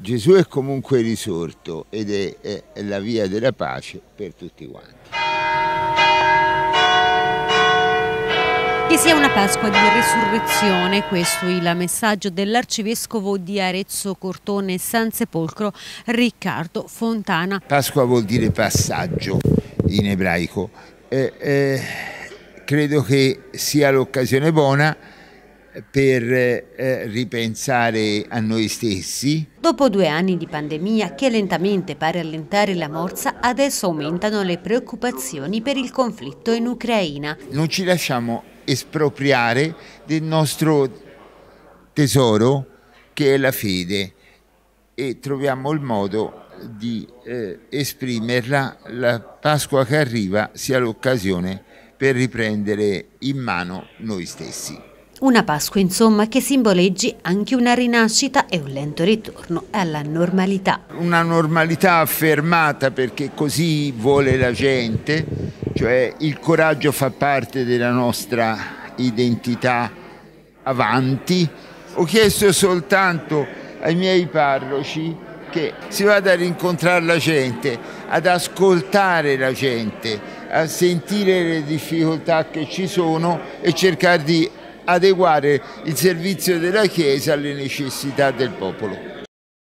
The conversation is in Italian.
Gesù è comunque risorto ed è la via della pace per tutti quanti. Che sia una Pasqua di resurrezione, questo è il messaggio dell'arcivescovo di Arezzo, Cortone e San Sepolcro, Riccardo Fontana. Pasqua vuol dire passaggio in ebraico. Credo che sia l'occasione buona per ripensare a noi stessi. Dopo 2 anni di pandemia che lentamente pare allentare la morsa, adesso aumentano le preoccupazioni per il conflitto in Ucraina. Non ci lasciamo espropriare del nostro tesoro che è la fede e troviamo il modo di esprimerla. La Pasqua che arriva sia l'occasione per riprendere in mano noi stessi. Una Pasqua, insomma, che simboleggi anche una rinascita e un lento ritorno alla normalità. Una normalità affermata perché così vuole la gente, cioè il coraggio fa parte della nostra identità avanti. Ho chiesto soltanto ai miei parroci che si vada a rincontrare la gente, ad ascoltare la gente, a sentire le difficoltà che ci sono e cercare di adeguare il servizio della Chiesa alle necessità del popolo.